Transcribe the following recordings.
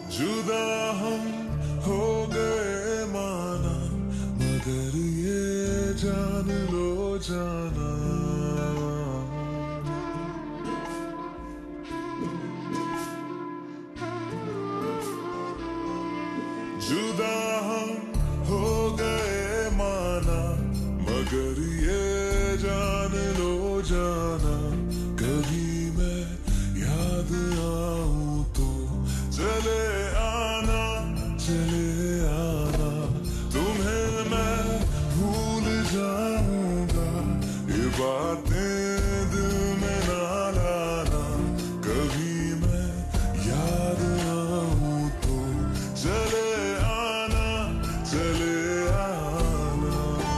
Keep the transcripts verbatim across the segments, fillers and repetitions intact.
जुदा हम हो गए माना, मगर ये जान लो जाना, जुदा हम हो गए माना, मगर ये जान लो जाना, कभी मैं याद आऊं तो चले आना, चले आना, तुम्हें मैं भूल जाऊंगा, ये बातें दिल में ना लाना, कभी मैं याद आऊं तो चले आना, चले आना।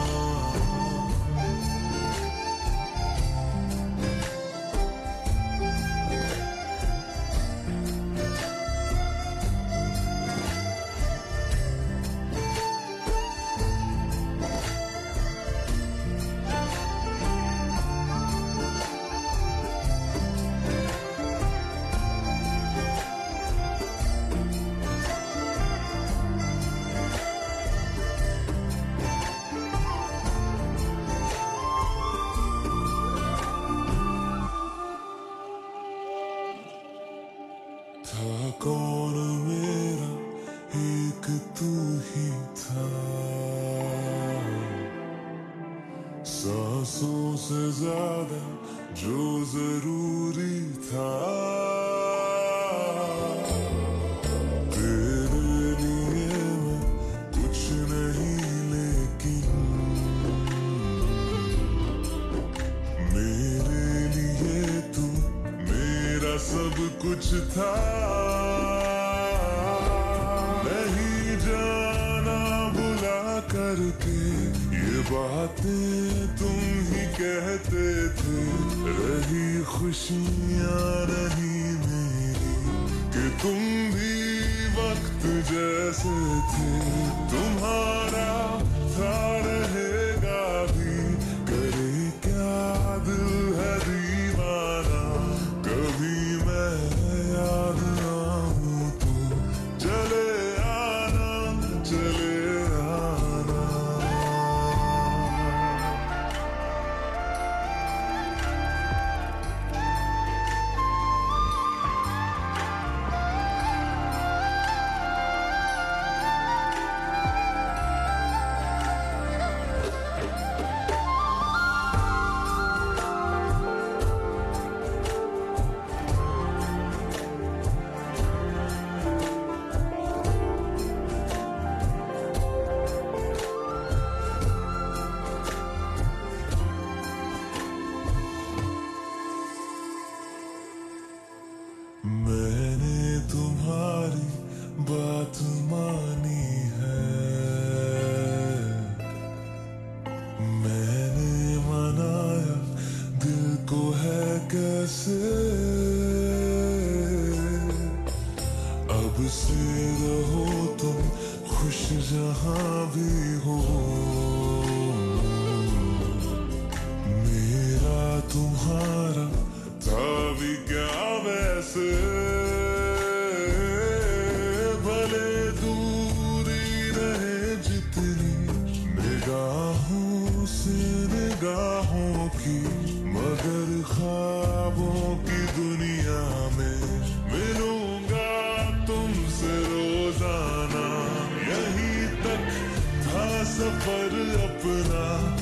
था कौन मेरा एक तू ही था, सांसों से ज्यादा जो जरूरी था, तेरे लिए मैं कुछ नहीं लेकिन मेरे लिए तू मेरा सब कुछ था, नहीं जाना बुला करके ये बातें तुम ही कहते थे, रही खुशियां नहीं मेरी कि तुम भी वक्त जैसे थे, तुम्हारा था रहेगा भी, करे क्या दिल है दीवाना, कभी मैं याद आऊं तो चले आना, चले आना। मैंने तुम्हारी बात मानी है, मैंने मनाया दिल को है कैसे, अब से रहो तुम खुश जहां भी हो, मेरा तुम्हारा था भी क्या वैसे, भले दूरी रहे जितनी निगाहों से निगाहों की, मगर ख्वाबों की दुनिया में मिलूंगा तुमसे रोजाना, यहीं तक था सफर अपना,